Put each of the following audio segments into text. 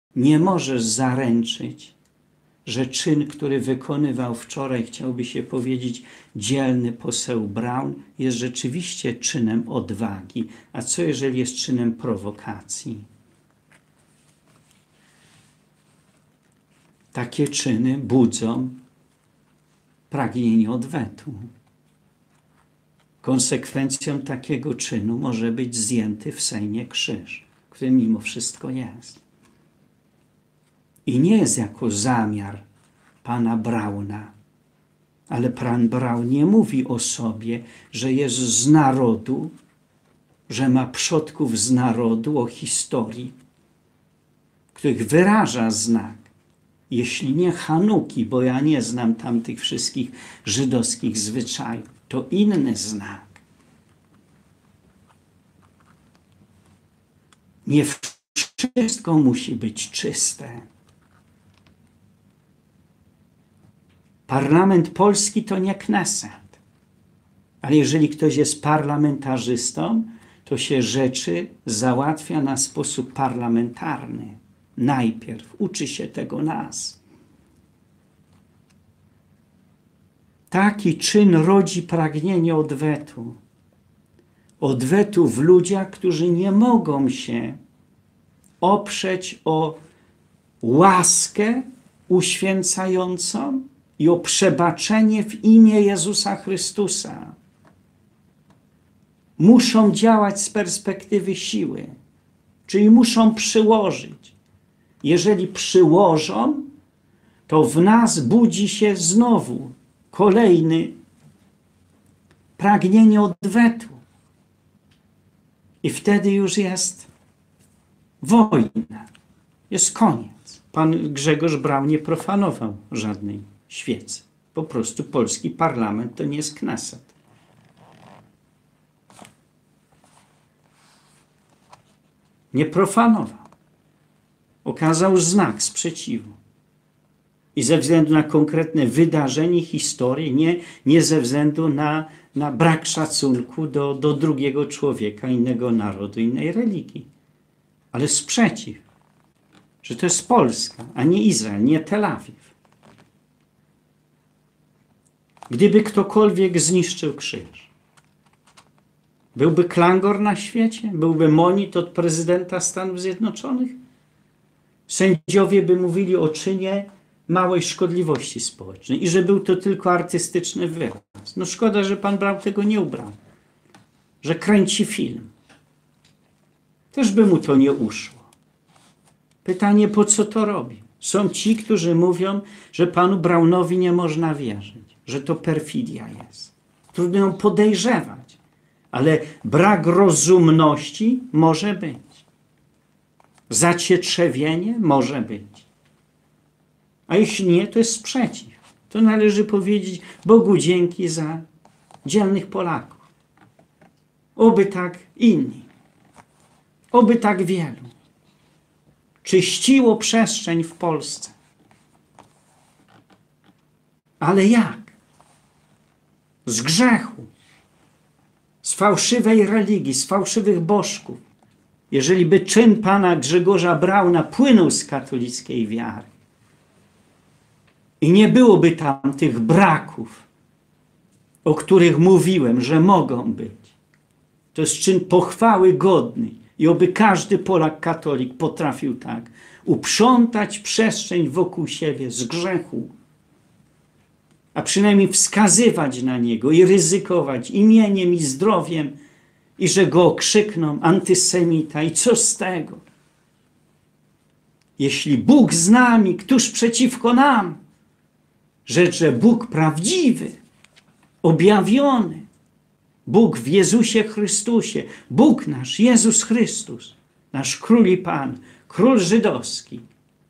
Nie możesz zaręczyć, że czyn, który wykonywał wczoraj, chciałby się powiedzieć, dzielny poseł Braun, jest rzeczywiście czynem odwagi. A co jeżeli jest czynem prowokacji? Takie czyny budzą pragnienie odwetu. Konsekwencją takiego czynu może być zdjęty w Sejmie krzyż, który mimo wszystko jest. I nie jest jako zamiar pana Brauna, ale pan Braun nie mówi o sobie, że jest z narodu, że ma przodków z narodu, o historii, których wyraża znak. Jeśli nie Chanuki, bo ja nie znam tamtych wszystkich żydowskich zwyczajów, to inny znak. Nie wszystko musi być czyste. Parlament polski to nie Kneset. Ale jeżeli ktoś jest parlamentarzystą, to się rzeczy załatwia na sposób parlamentarny. Najpierw uczy się tego nas. Taki czyn rodzi pragnienie odwetu. Odwetu w ludziach, którzy nie mogą się oprzeć o łaskę uświęcającą i o przebaczenie w imię Jezusa Chrystusa. Muszą działać z perspektywy siły, czyli muszą przyłożyć. Jeżeli przyłożą, to w nas budzi się znowu kolejny pragnienie odwetu. I wtedy już jest wojna. Jest koniec. Pan Grzegorz Braun nie profanował żadnej świecy. Po prostu polski parlament to nie jest Kneset. Nie profanował. Okazał znak sprzeciwu. I ze względu na konkretne wydarzenie, historię, nie ze względu na brak szacunku do drugiego człowieka, innego narodu, innej religii. Ale sprzeciw, że to jest Polska, a nie Izrael, nie Tel Awiw. Gdyby ktokolwiek zniszczył krzyż, byłby klangor na świecie? Byłby monit od prezydenta Stanów Zjednoczonych? Sędziowie by mówili o czynie małej szkodliwości społecznej i że był to tylko artystyczny wyraz. No szkoda, że pan Braun tego nie ubrał, że kręci film. Też by mu to nie uszło. Pytanie, po co to robi? Są ci, którzy mówią, że panu Braunowi nie można wierzyć, że to perfidia jest. Trudno ją podejrzewać, ale brak rozumności może być. Zacietrzewienie może być. A jeśli nie, to jest sprzeciw. To należy powiedzieć Bogu dzięki za dzielnych Polaków. Oby tak inni. Oby tak wielu. Czyściło przestrzeń w Polsce. Ale jak? Z grzechu. Z fałszywej religii, z fałszywych bożków. Jeżeli by czyn pana Grzegorza Brauna płynął z katolickiej wiary i nie byłoby tam tych braków, o których mówiłem, że mogą być, to jest czyn pochwały godny i oby każdy Polak katolik potrafił tak uprzątać przestrzeń wokół siebie z grzechu, a przynajmniej wskazywać na niego i ryzykować imieniem i zdrowiem, i że go okrzykną antysemita. I co z tego? Jeśli Bóg z nami, któż przeciwko nam? Rzecz, że Bóg prawdziwy, objawiony, Bóg w Jezusie Chrystusie, Bóg nasz, Jezus Chrystus, nasz Król i Pan, Król żydowski.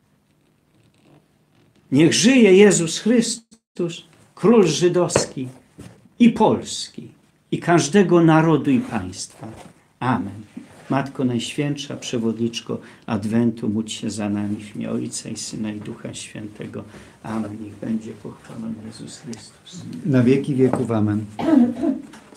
Niech żyje Jezus Chrystus, Król żydowski i polski, i każdego narodu i państwa. Amen. Matko Najświętsza, przewodniczko Adwentu, módl się za nami w imię Ojca i Syna i Ducha Świętego. Amen. Niech będzie pochwalony Jezus Chrystus. Na wieki wieków. Amen.